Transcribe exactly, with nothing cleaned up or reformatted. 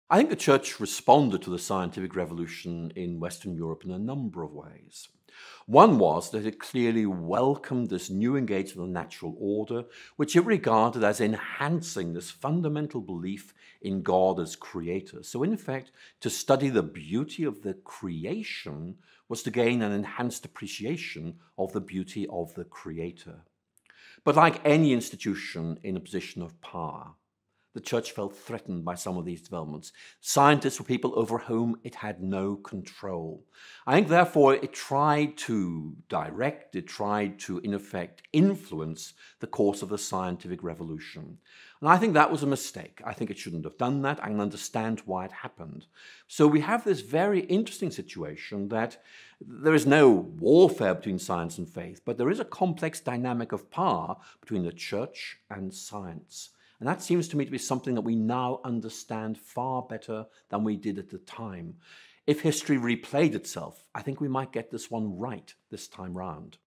I think the church responded to the scientific revolution in Western Europe in a number of ways. One was that it clearly welcomed this new engagement with the natural order, which it regarded as enhancing this fundamental belief in God as creator. So in effect, to study the beauty of the creation was to gain an enhanced appreciation of the beauty of the creator. But like any institution in a position of power, the church felt threatened by some of these developments. Scientists were people over whom it had no control. I think, therefore, it tried to direct, it tried to, in effect, influence the course of the scientific revolution. And I think that was a mistake. I think it shouldn't have done that. I can understand why it happened. So we have this very interesting situation that there is no warfare between science and faith, but there is a complex dynamic of power between the church and science. And that seems to me to be something that we now understand far better than we did at the time. If history replayed itself, I think we might get this one right this time round.